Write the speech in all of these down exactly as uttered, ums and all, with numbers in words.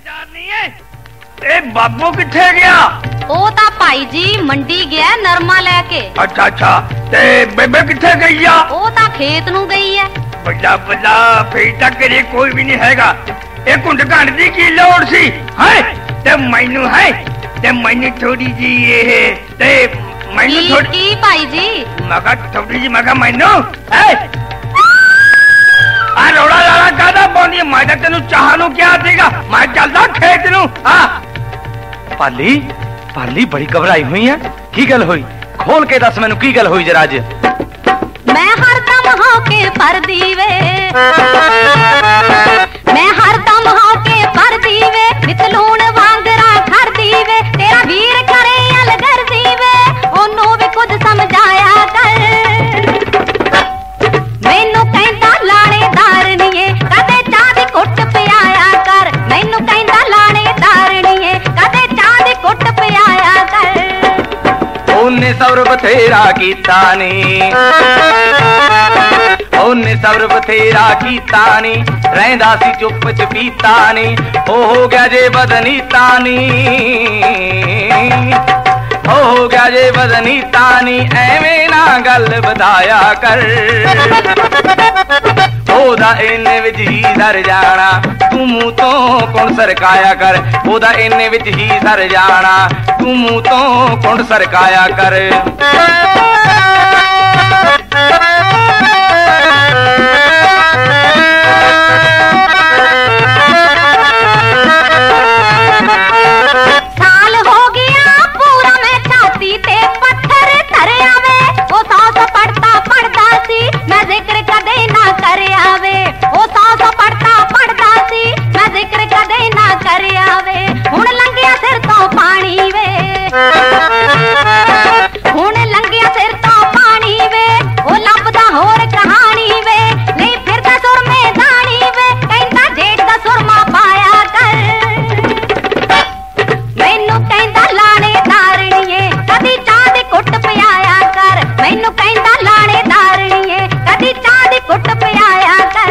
ए बाबू किथे गया? ओ ता भाई जी मंडी गया नरमा लेके। अच्छा अच्छा ते बेबे किथे गई है? ओ ता खेत नु गई है। बड़ा बड़ा फिर तक करे कोई भी नहीं हैगा। ए कुंड घंट दी की लोड़ सी है ते मैनू है ते मैनू थोड़ी जी ये ते मैनू थोड़ी की भाई जी मगा थोड़ी जी मगा मैनू है आ रोड़ा लाला कादा बोनी मैं तेनू चाहनू क्या देगा मैं चलदा खेत नु। हां पाली पाली बड़ी घबराई हुई है की गल हुई खोल के दस मैनू की गल हुई जरा अज। मैं हरदम होके पर दीवे मैं हरदम होके पर दीवे मितलून वांगरा घर दीवे तेरा वीर करे अलगर दीवे ओनू भी कुछ समझाया कर। मैनू कहंदा लाणेदार नीए कदे चाह दी कुट पियाया कर। मैनू कहंदा लाणेदार नीए कदे चाह दी कुट पियाया कर। ओने सबर बथेरा कीता नी ओने सबर बथेरा कीता नी रहंदा सी चुप चपीता नी ओ हो गया जे बदनीता नी हो हो गया जे बदनीता नी एवें ना गल बताया कर। ओदा इन्ने विच ही सर जाना तू मूंह तो कुण सरकाया कर। ओदा इन्ने विच ही सर जाना तू मूंह तो कुण सरकाया कर। साल हो गया पूरा मैं छाती ते पत्थर धर आवे ओ सौ सौ पढ़ता पढ़ता सी मैं जिक्र कदे ना कर आवे ओ सौ सौ पढ़ता पढ़ता सी मैं जिक्र कदे ना कर आवे। हुण लंघिया सिर तो पानी वे हुण लंघिया सिर तो पानी वे ओ लभदा होर कहानी वे नहीं फिरदा सुर में दानी वे कहंदा जेठ दा सुरमा पाया कर। मैनू कहंदा लाणेदार नीए कदी चाह दी कुट पियाया कर। मैनू कहंदा लाणेदार नीए कदी चाह दी कुट पियाया कर।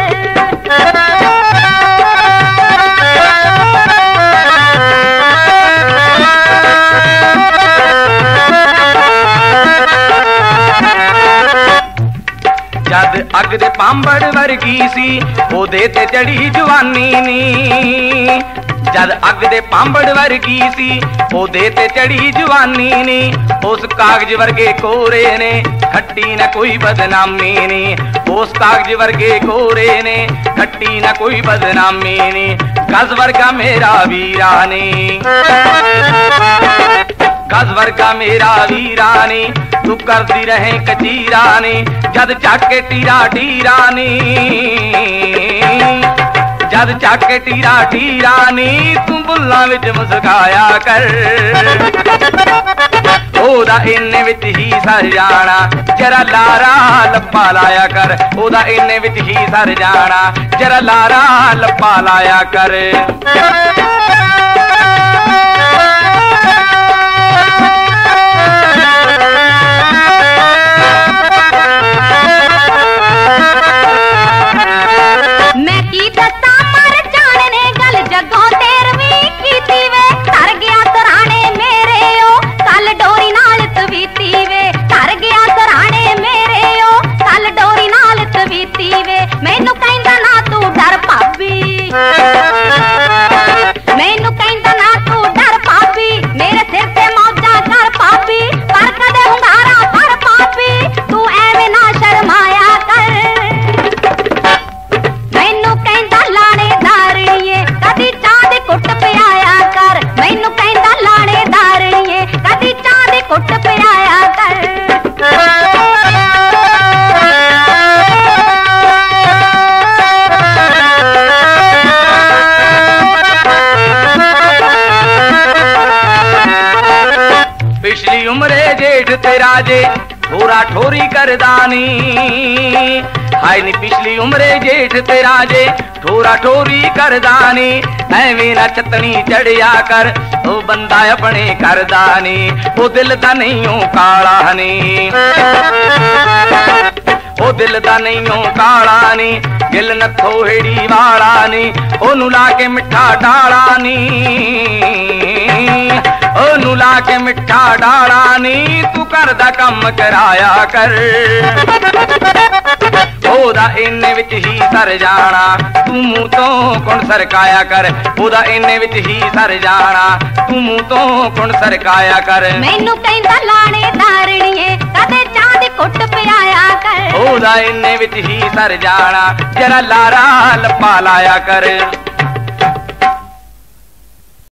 जद अग दे पांबड़ वर्गी सी ओदे ते चढ़ी जवानी नी जद अग दे पांबड़ वर्गी सी ओदे ते चढ़ी जवानी नी उस कागज वर्गे कोरे ने खट्टी न कोई बदनामी नी उस कागज वर्गे कोरे ने खट्टी न कोई बदनामी नी। गज वर्गा मेरा वीरा ने गज वर्गा मेरा वीरा ने तू करती रहे कचीरा ने जद चाके टीरा टीरा नी जद चाके टीरा टीरा नी तू बुल्ला विच मुस्काया कर। ओदा इन्ने विच ही सर जाना जरा लारा लप्पा लाया कर। ओदा इन्ने विच ही सर जाना जरा लारा लप्पा लाया कर। मैं की दसा मर जाने गल जगों तेरवी कीती वे तर गया सराणे मेरे ओ कल डोरी नाल तवीती वे तर गया सराणे मेरे ओ कल डोरी नाल तवीती वे। मैनू कहंदा ना तू डर भाभी मैनू कहंदा ना तू डर भाभी मेरे सिर ते मौजा कर भाभी पर कदे हुंगारा पर भाभी तू एवें ना शर्माया कर। मैनू कहंदा लाणेदार नीए कदी चाह दी कुट पियाया कर। मैनू कहंदा लाणेदार नीए कदी चाह दी कुट पियाया कर। पिछली उम्रे जेठ तेरा जे ठोरा ठोरी करदानी हाय नी पिछली उम्रे जेठ तेरा जे ठोरा ठोरी करदानी एवें ना चतनी चढ़िया कर ओ बंदा अपने करदानी ओ दिल दा नहीं ओ काला नी ਉਹ ਦਿਲ ਦਾ ਨਹੀਂ ਉਹ ਕਾਲਾ ਨੀ ਗਿੱਲ ਨੱਥੋ ਹੇੜੀ ਵਾਲਾ ਨੀ ਉਹਨੂੰ ਲਾ ਕੇ ਮਿੱਠਾ ਡਾਲਾ ਨੀ ਉਹਨੂੰ ਲਾ ਕੇ ਮਿੱਠਾ ਡਾਲਾ ਨੀ ਤੂੰ ਘਰ ਦਾ ਕੰਮ ਕਰਾਇਆ ਕਰ ਉਹਦਾ ਇੰਨੇ ਵਿੱਚ ਹੀ ਸਰ ਜਾਣਾ ਤੂੰ ਮੂੰਹ ਤੋਂ ਕੁਣ ਸਰਕਾਇਆ ਕਰ ਉਹਦਾ ਇੰਨੇ ਵਿੱਚ ਹੀ ਸਰ ਜਾਣਾ ਤੂੰ ਮੂੰਹ ਤੋਂ ਕੁਣ ਸਰਕਾਇਆ ਕਰ ਮੈਨੂੰ ਕਹਿੰਦਾ ਲਾਣੇਦਾਰਣੀਏ ਕਦੇ ਚਾਹ ਦੀ ਕੁੱਟ ਪਿਆਇਆ ਕਰ ਉਹਦਾ ਇੰਨੇ ਵਿੱਚ ਹੀ ਸਰ ਜਾਣਾ ਜਰਾ ਲਾਰਾ ਲੱਪਾ ਲਾਇਆ ਕਰ